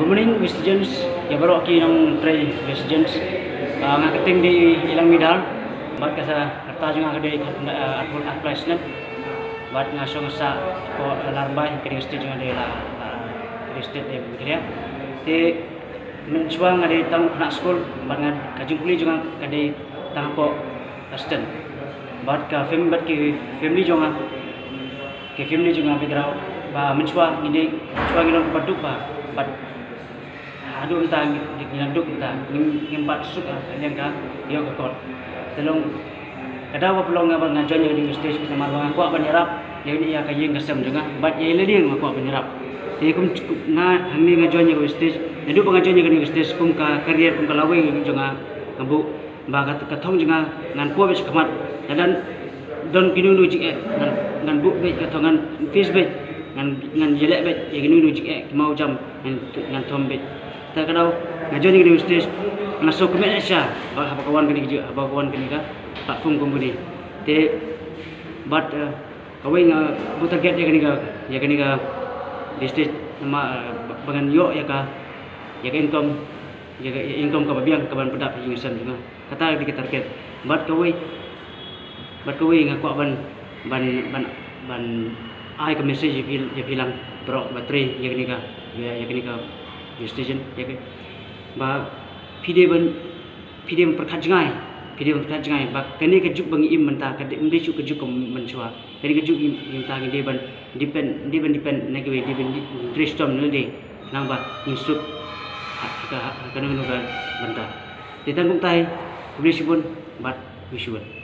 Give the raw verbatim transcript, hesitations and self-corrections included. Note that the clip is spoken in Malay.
Good morning, students. Ya baru aki nang try students. Ngak keting di ilang midal. Bat kasa kerta juga ada atul apply snap. Bat ngaso ngasa ko larbai kering stage juga ada lah. Kering stage dia begitu. Te mencuba ngade tang nak school. Bat ngad kajung kuli juga ada tang ko assistant. Bat ka family bat ki family juga ke family juga background. Ba mencuba ini mencuba ngilon paduk ba. Bat aduh entah di ngaduk entah ngimpat suka yang ka yo ka kot telong kada wa pelong ngabang ngajon yang di stage sama bang aku apa nyerap ya ini ya kayeng kesem juga bat ya ile dia aku apa nyerap jadi kum nga hami ngajon yang stage jadi pengajon yang di stage kum ka career kum ka lawe juga ngabu bagat katong juga ngan po bis kamat dan don kinu nu jik ngan ngan bu be katongan face be ngan ngan jelek be ya kinu nu jik mau jam ngan tom be tak kadau ngajon ni stage masuk ke Malaysia apa kawan kini juga apa kawan kini ka platform company te but kawai nga buta get ya kini ka ya kini ka di stage nama bangan yo ya ka ya ka income ya ka income ka babiang ka ban pedap yung sen juga kata di target but kawai but kawai nga kwa ban ban ban ban ai ka message ya bilang drop battery ya kini ka ya ya kini ka station ya ke ba pide ban pide perkat jangai pide perkat jangai ba kene ke juk bangi im menta ka de mde juk ke juk ko menchua kene ke juk im ta ngi de ban depend de ban depend ne ke de ban dristom ne de nang ba insuk ka ka no no ga banta de tanggung tai publish pun bat visual